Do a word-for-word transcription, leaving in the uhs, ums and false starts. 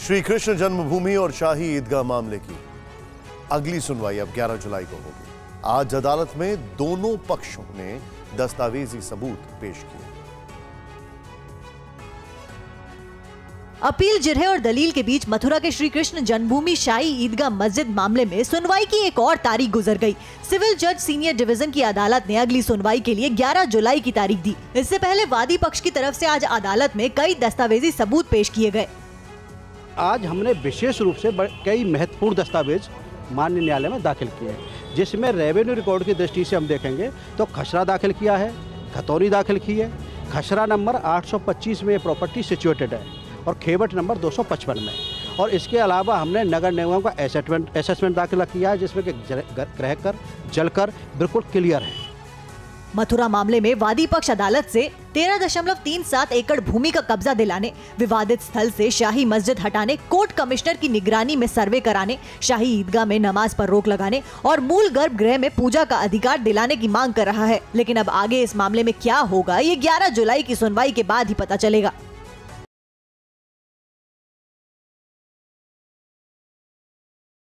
श्री कृष्ण जन्मभूमि और शाही ईदगाह मामले की अगली सुनवाई अब ग्यारह जुलाई को होगी। आज अदालत में दोनों पक्षों ने दस्तावेजी सबूत पेश किए। अपील, जिरह और दलील के बीच मथुरा के श्री कृष्ण जन्मभूमि शाही ईदगाह मस्जिद मामले में सुनवाई की एक और तारीख गुजर गई। सिविल जज सीनियर डिवीजन की अदालत ने अगली सुनवाई के लिए ग्यारह जुलाई की तारीख दी। इससे पहले वादी पक्ष की तरफ से आज अदालत में कई दस्तावेजी सबूत पेश किए गए। आज हमने विशेष रूप से कई महत्वपूर्ण दस्तावेज माननीय न्यायालय में दाखिल किए हैं, जिसमें रेवेन्यू रिकॉर्ड की दृष्टि से हम देखेंगे तो खसरा दाखिल किया है, खतौनी दाखिल की है। खसरा नंबर आठ सौ पच्चीस में ये प्रॉपर्टी सिचुएटेड है और खेवट नंबर दो सौ पचपन में। और इसके अलावा हमने नगर निगम का एसेसमेंट असेसमेंट दाखिल किया है, जिसमें कि ग्रह कर जल कर बिल्कुल क्लियर है। मथुरा मामले में वादी पक्ष अदालत से तेरह दशमलव तीन सात एकड़ भूमि का कब्जा दिलाने, विवादित स्थल से शाही मस्जिद हटाने, कोर्ट कमिश्नर की निगरानी में सर्वे कराने, शाही ईदगाह में नमाज पर रोक लगाने और मूल गर्भगृह में पूजा का अधिकार दिलाने की मांग कर रहा है। लेकिन अब आगे इस मामले में क्या होगा, ये ग्यारह जुलाई की सुनवाई के बाद ही पता चलेगा।